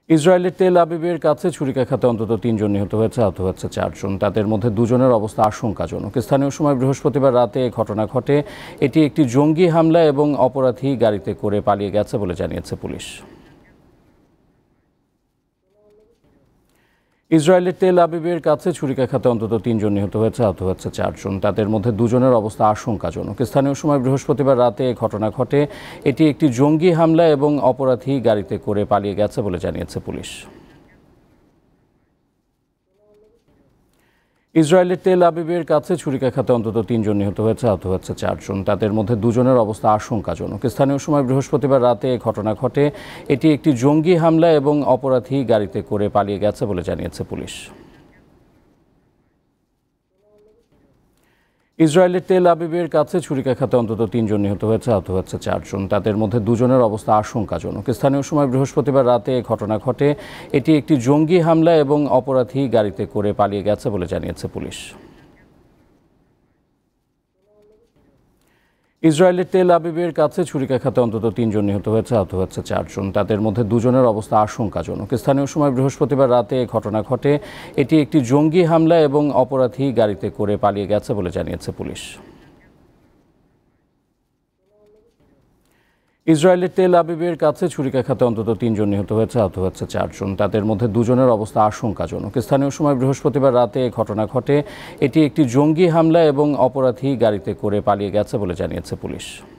ইসরায়েলের তেল আবিবের কাছে ছুরিকাঘাতে অন্তত ৩ জন নিহত হয়েছে, আহত হয়েছে ৪ জন। তাদের মধ্যে ২ জনের অবস্থা আশঙ্কাজনক। স্থানীয় সময় বৃহস্পতিবার রাতে ঘটনা ঘটে। এটি একটি জঙ্গি হামলা এবং অপরাধী গাড়িতে করে পালিয়ে গেছে বলে জানিয়েছে পুলিশ। ইসরায়েলের তেল আবিবের কাছে ছুরিকাঘাতে অন্তত ৩ জন নিহত হয়েছে, আহত হয়েছে ৪ জন। তাদের মধ্যে ২ জনের অবস্থা আশঙ্কাজনক। স্থানীয় সময় বৃহস্পতিবার রাতে ঘটনা ঘটে। এটি একটি জঙ্গি হামলা এবং অপরাধী গাড়িতে করে পালিয়ে গেছে বলে জানিয়েছে পুলিশ। ইসরায়েলের তেল আবিবের কাছে ছুরিকাঘাতে অন্তত ৩ জন নিহত হয়েছে, আহত হয়েছে ৪ জন। তাদের মধ্যে ২ জনের অবস্থা আশঙ্কাজনক। স্থানীয় সময় বৃহস্পতিবার রাতে ঘটনা ঘটে। এটি একটি জঙ্গি হামলা এবং অপরাধী গাড়িতে করে পালিয়ে গেছে বলে জানিয়েছে পুলিশ। ইসরায়েলের তেল আবিবের কাছে ছুরিকাঘাতে অন্তত ৩ জন নিহত হয়েছে, আহত হয়েছে ৪ জন। তাদের মধ্যে ২ জনের অবস্থা আশঙ্কাজনক। স্থানীয় সময় বৃহস্পতিবার রাতে ঘটনা ঘটে। এটি একটি জঙ্গি হামলা এবং অপরাধী গাড়িতে করে পালিয়ে গেছে বলে জানিয়েছে পুলিশ। ইসরায়েলের তেল আবিবের কাছে ছুরিকাঘাতে অন্তত ৩ জন নিহত হয়েছে, আহত হয়েছে ৪ জন। তাদের মধ্যে ২ জনের অবস্থা আশঙ্কাজনক। স্থানীয় সময় বৃহস্পতিবার রাতে ঘটনা ঘটে। এটি একটি জঙ্গি হামলা এবং অপরাধী গাড়িতে করে পালিয়ে গেছে বলে জানিয়েছে পুলিশ। ইসরায়েলের তেল আবিবের কাছে ছুরিকাঘাতে অন্তত ৩ জন নিহত হয়েছে, আহত হয়েছে ৪ জন। তাদের মধ্যে ২ জনের অবস্থা আশঙ্কাজনক। স্থানীয় সময় বৃহস্পতিবার রাতে ঘটনা ঘটে। এটি একটি জঙ্গি হামলা এবং অপরাধী গাড়িতে করে পালিয়ে গেছে বলে জানিয়েছে পুলিশ।